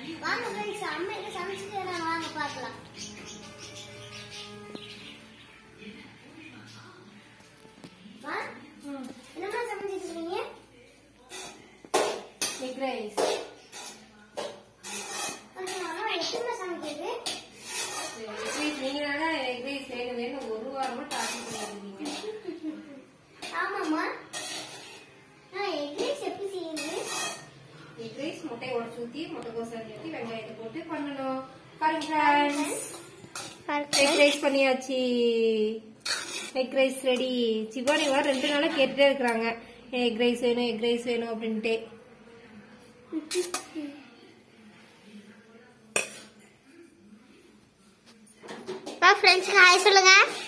வாங்க फ्रेंड्स அம்மா என்ன சமைச்சிட்டு இருக்காங்க வாங்க பார்க்கலாம். வா என்னமா சமைச்சிட்டு இருக்கீங்க? Egg rice. அம்மா எப்பமா சமைக்கிறது? எக் ரைஸ் நீங்க தான எக் ரைஸ் வேணும் ஒரு வாரமா டார்கெட் பண்ணிருக்கீங்க. ஆமாம்மா. எக் ரைஸ் எப்படி செய்யறது? எக் ரைஸ் முட்டை உடைச்சு ஊத்தி முட்டைக்கோஸ் ஊத்தி வெங்காயத்தை போட்டு பண்ணணும். பாருங்க ஃப்ரெண்ட்ஸ், எக் ரைஸ் பண்ணியாச்சு. Egg rice ready. சிவானி வர 2 நாளா கேட்டுட்டே இருக்காங்க எக் ரைஸ் வேணும் அப்படின்ட்டு. ஃப்ரெண்ட்ஸ் ஹாய் சொல்லுங்க.